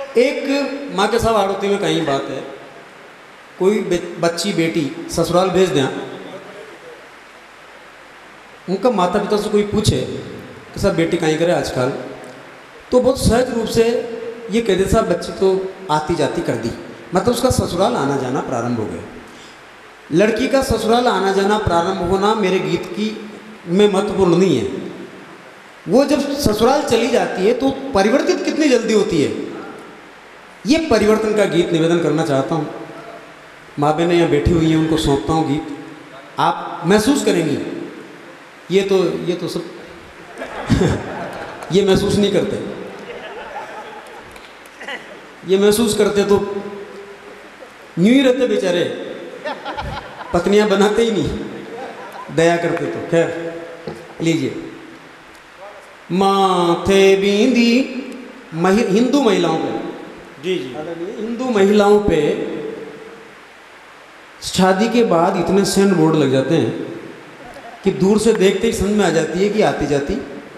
एक माँ के साथ आड़ोती में कहीं बात है, कोई बच्ची बेटी ससुराल भेज दें, उनका माता पिता से कोई पूछे कि साहब बेटी कहीं करे आजकल, तो बहुत सहज रूप से ये कह दे साहब बच्ची तो आती जाती कर दी, मतलब उसका ससुराल आना जाना प्रारंभ हो गया। लड़की का ससुराल आना जाना प्रारंभ होना मेरे गीत की में महत्वपूर्ण नहीं है। वो जब ससुराल चली जाती है तो परिवर्तित कितनी जल्दी होती है, ये परिवर्तन का गीत निवेदन करना चाहता हूँ। माँ बहनें यहाँ बैठी हुई हैं, उनको सौंपता हूँ गीत, आप महसूस करेंगी। ये तो सब ये महसूस नहीं करते, ये महसूस करते तो यूं ही रहते बेचारे, पत्नियां बनाते ही नहीं, दया करते तो। खैर लीजिए। माथे बींदी हिंदू महिलाओं पे, जी जी, हिंदू महिलाओं पे शादी के बाद इतने सेंड बोर्ड लग जाते हैं कि दूर से देखते ही समझ में आ जाती है कि आती जाती।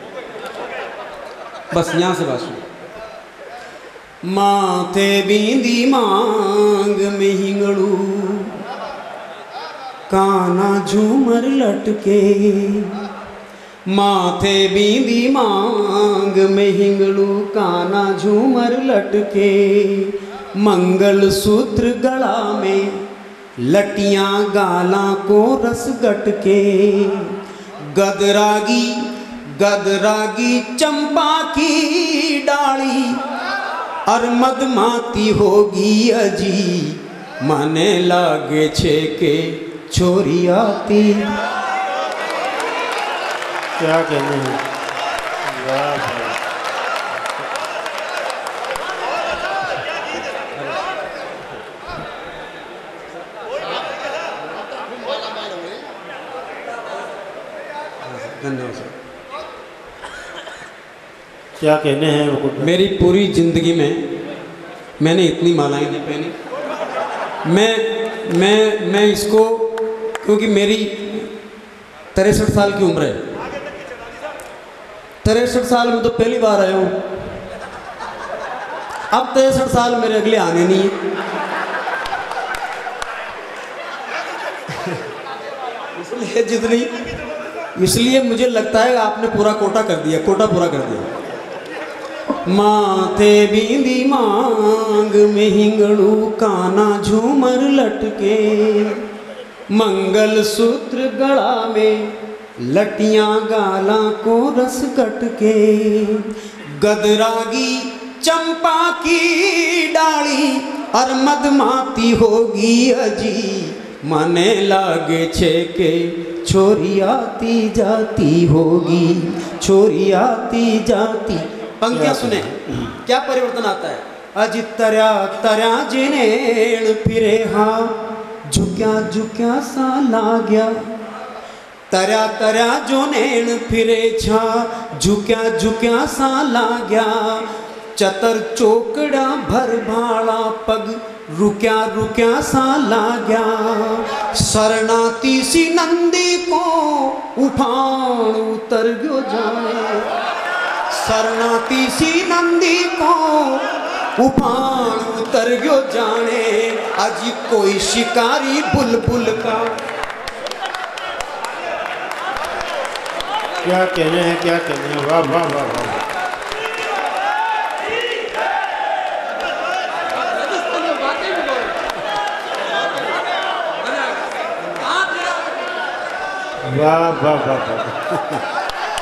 बस यहां से बात सुनो। माथे बींदी मांग में हिंगड़ू, काना झूमर लटके। माथे बींदी मांग में हिंगड़ू, काना झूमर लटके। मंगल सूत्र गला में, लटियां गाला को रस गटके। गदरागी गदरागी चंपा की डाली, और मदमाती होगी अजी, माने लागे छे के छोरी आती। क्या कहने हैं। वाह भाई। धन्यवाद सर। क्या कहने हैं मुकुट भाई? मेरी पूरी जिंदगी में मैंने इतनी मालाएं नहीं पहनी। मैं इसको, क्योंकि मेरी 63 साल की उम्र है, 63 साल में तो पहली बार आया हूँ। अब 63 साल मेरे अगले आने नहीं है। इसलिए मुझे लगता है आपने पूरा कोटा कर दिया, कोटा पूरा कर दिया। माथे बींदी मांग में हिंगड़ू, काना झूमर लटके। मंगल सूत्र गला में, लटियां गाला को रस कटके। गदरागी चंपा की डाली, और मदमाती होगी अजी, माने लागे छे के छोरी आती जाती होगी, छोरी आती जाती। पंक्तियां सुने क्या परिवर्तन आता है। अजी तरया तरया जिनेण फिरे, हाँ झुक्या झुक्या सा लाग्या। तरया तरया जो नैन फिरे छा, झुक्या झुक्या सा लाग्या। चतर चोकड़ा भर भाड़ा पग, रुक्या रुक्या सा लाग्या। शरणाती सी नंदी को उफान उतर गयो जाने। शरणाती सी नंदी को उफान उतर गयो जाने। अजी कोई शिकारी बुलबुल का। क्या कहने हैं, क्या कहने हैं। वाह वाह वाह वाह। वाह वाह वाह वाह।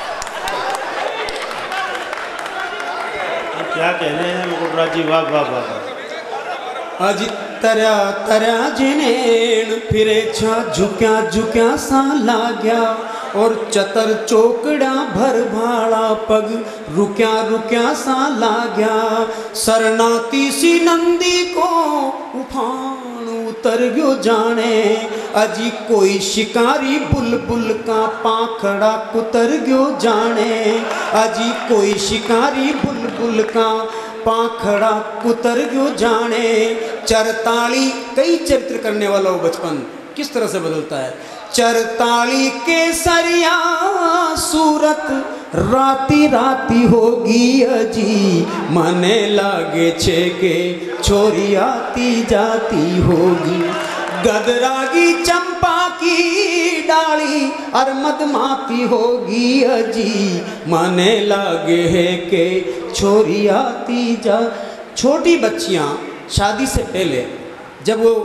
क्या कहने हैं मुकुट जी। वाह वाह वाह वाह। अजी तरया तरया जिनेण फिरे छा, झुक्या झुक्या सा लाग्या। और चतर चोकड़ा भर भाड़ा पग, रुक्या रुक्या सा लाग्या। शरणाती सी नंदी को उफान उतर गयो जाने। अजी कोई शिकारी बुलबुल का पाखड़ा कुतर गयो जाने। अजी कोई शिकारी बुलबुल का पाखड़ा कुतर गयो जाने। चरताली कई चरित्र करने वाला वो बचपन किस तरह से बदलता है। चरताली केसरिया सूरत राती राती होगी अजी, मने लागे छे के छोरी आती जाती होगी। गदरागी चंपा की डाली और मदमाती होगी अजी, मने लागे है के छोरी आती जा। छोटी बच्चियां शादी से पहले जब वो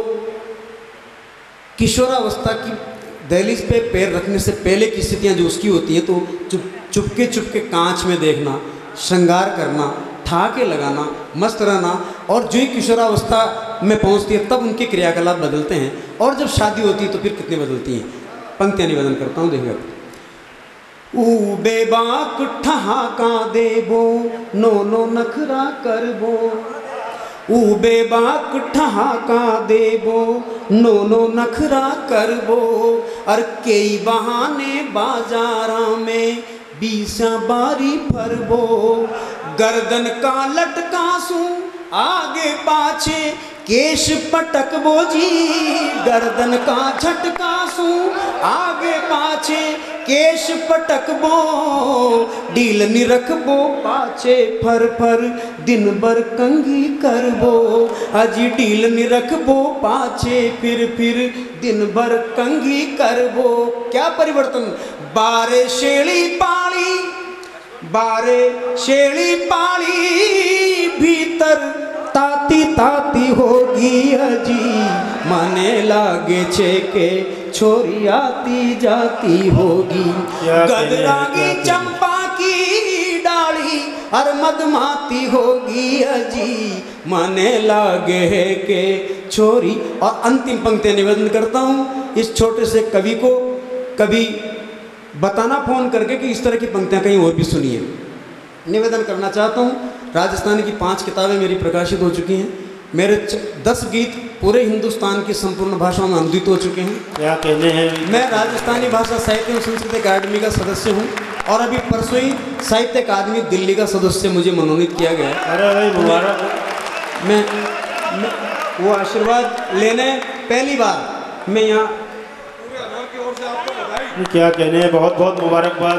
किशोरावस्था की दहलीज पे पैर रखने से पहले की स्थितियाँ जो उसकी होती हैं, तो चुपके कांच में देखना, श्रृंगार करना, ठहाके लगाना, मस्त रहना, और जो ही किशोरावस्था में पहुंचती है तब उनके क्रियाकलाप बदलते हैं, और जब शादी होती है तो फिर कितनी बदलती हैं। पंक्तियाँ निवेदन करता हूँ, देखिए। ऊ बेबाक ठहाका देबो, नो नो नखरा करबो, ऊ बेबाक ठहाका देबो, नो नो नखरा करबो, और कई बहाने बाजारा में बीसा बारी फरबो। गर्दन का लटकासू आगे पाछे केश पटकबो जी, गर्दन का झटकासू आगे पाछे केश पटकबो, ढील निरखबो पाछे फर फर दिन भर कंघी करबो, अजी ढील निरखबो पाछे फिर दिन भर कंघी करबो। क्या परिवर्तन। बारे शेली पाली, बारे शेली पाली, भीतर ताती ताती होगी अजी, मने लागे छे के छोरी आती जाती होगी। गदरागी चंपा की डाली और मदमाती होगी अजी, मने लागे है के छोरी। और अंतिम पंक्ति निवेदन करता हूँ इस छोटे से कवि को कभी बताना फोन करके कि इस तरह की पंक्तियाँ कहीं और भी सुनिए। निवेदन करना चाहता हूँ, राजस्थानी की 5 किताबें मेरी प्रकाशित हो चुकी हैं, मेरे 10 गीत पूरे हिंदुस्तान की संपूर्ण भाषाओं में अनुदित हो चुके हैं। क्या कहने हैं। मैं राजस्थानी भाषा साहित्य एवं संस्कृति अकादमी का सदस्य हूँ, और अभी परसों ही साहित्य अकादमी दिल्ली का सदस्य मुझे मनोनीत किया गया है। अरे भाई मुबारक। मैं वो आशीर्वाद लेने पहली बार मैं यहाँ। क्या कहने हैं, बहुत बहुत मुबारकबाद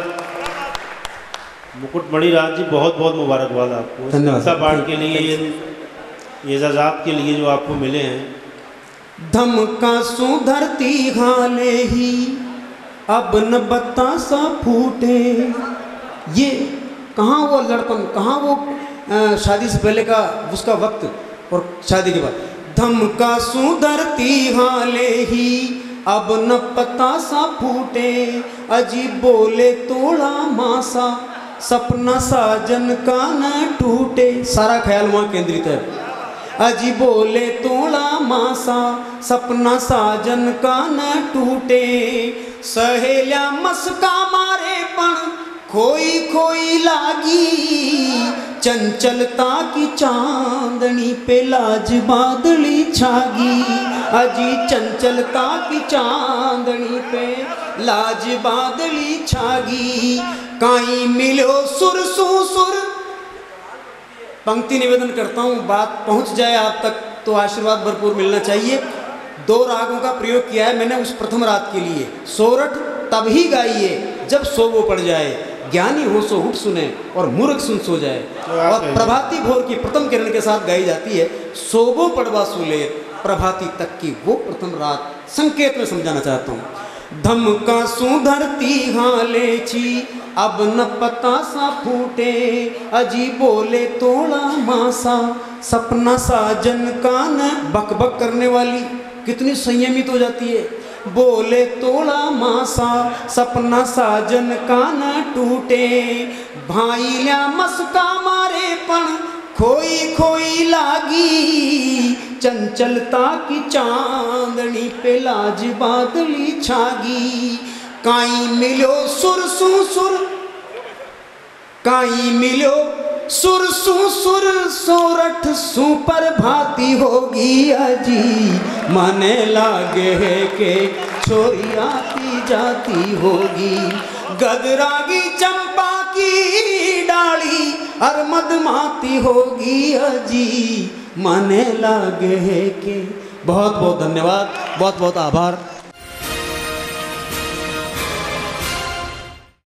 मुकुटमणि राज जी, बहुत बहुत मुबारकबाद आपको। धन्यवाद पाठ के लिए, ये एजाज़ात के लिए जो आपको मिले हैं। धमका सु धरती हाले ही, अब न बतासा फूटे। ये कहाँ वो लड़पन, कहाँ वो शादी से पहले का उसका वक्त और शादी के बाद। धमका सु धरती हाले ही, अब न पता सा फूटे, अजी बोले तोड़ा मासा, सपना साजन का न टूटे। सारा ख्याल वहाँ केंद्रित है। अजी बोले तोड़ा मासा, सपना साजन का न टूटे। सहेल्या मस्का मारे पण खोई खोई लागी, चंचलता की चांदनी पे लाज बादली छागी। अजी चंचलता की चांदनी पे लाज बादली छागी, काई मिलो सुर सु सुर। पंक्ति निवेदन करता हूँ, बात पहुँच जाए आप तक तो आशीर्वाद भरपूर मिलना चाहिए। 2 रागों का प्रयोग किया है मैंने उस प्रथम राग के लिए। सोरठ तब ही गाइए जब सोवो पड़ जाए, ज्ञानी हो सो उठ सुने और मूर्ख सुन सो जाए। और प्रभाती भोर की प्रथम किरण के साथ गाई जाती है। सोवो पड़वा सुले प्रभाती तक की वो प्रथम रात संकेत में समझाना चाहता हूँ। धमका सु धरती हाले छी, अब न पता सा फूटे, अजी बोले तोड़ा मासा, सपना साजन का न। बक बक करने वाली कितनी संयमित हो जाती है। बोले तोड़ा मासा, सपना साजन का न टूटे। भाईल्या मस्का मारे पण खोई खोई लागी, चंचलता की चांदनी पे लाज बादली छागी। काई मिलो सुर सु सुर, काई मिलो सुर सु सुर, सोरठ सु पर भाती होगी अजी, मने लागे है के छोरी आती जाती होगी। गदरागी चंपा की डाली और मदमाती होगी अजी, मने लागे है के। बहुत बहुत धन्यवाद, बहुत बहुत आभार।